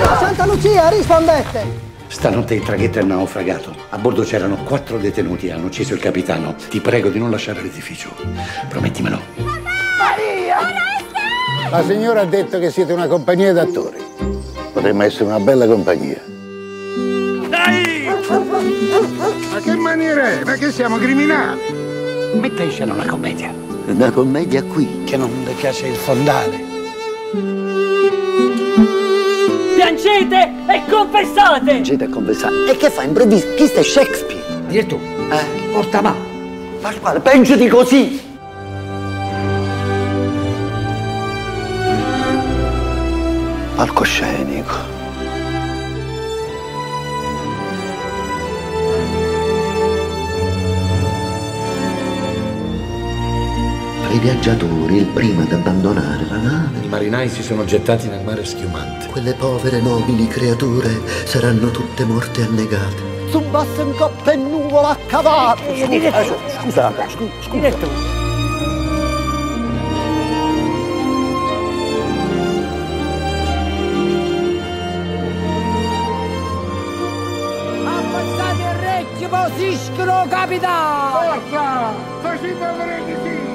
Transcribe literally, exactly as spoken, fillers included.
Santa Lucia, rispondete! Stanotte il traghetto è naufragato. A bordo c'erano quattro detenuti e hanno ucciso il capitano. Ti prego di non lasciare l'edificio. Promettimelo. Maria! La signora ha detto che siete una compagnia d'attori. Potremmo essere una bella compagnia. Dai! Ma che maniera è? Ma che siamo criminali? Metta in scena una commedia. Una commedia qui. Che non le piace il fondale. Piangete e confessate! Piangete e confessate. E che fa? Improvviso? Chi sta Shakespeare? Dire tu. Eh? Porta va. Pasquale, peggio di così. Palcoscenico. I viaggiatori, il primo ad abbandonare la nave. I marinai si sono gettati nel mare schiumante. Quelle povere nobili creature saranno tutte morte annegate. Su basso in coppa e nuvola a cavallo! Scusa, scusa. Abbassate il orecchio, posiscono capitano! Forza! Facciamo vedere che sì!